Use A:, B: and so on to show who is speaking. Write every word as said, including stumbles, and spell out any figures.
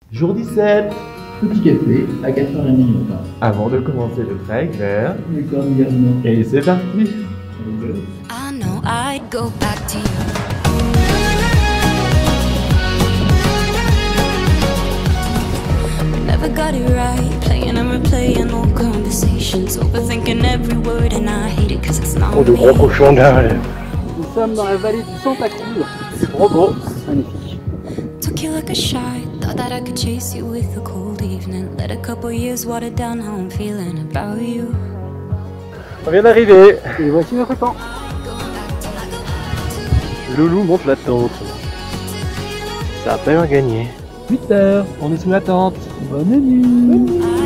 A: Jour dix-sept.
B: Petit café à quatre heures trente du matin.
A: Avant de commencer le trek vers...
B: Les Corbières.
A: Et c'est parti.
C: I know I'd go back to you. Never got it right, playing and replaying old conversations, overthinking every word, and I hate it cause it's not
D: Oh, de
C: me.
D: gros cochons derrière.
E: Nous sommes dans la vallée du Santa Cruz. C'est trop beau, magnifique.
C: Took you like a shot, thought that I could chase you with a cold evening. Let a couple years water down how I'm feeling about you.
D: On vient d'arriver.
E: Et voici notre temps.
D: Loulou monte la tente. Ça a pas l'air gagné.
E: huit heures, on est sous la tente. Bonne nuit.
C: I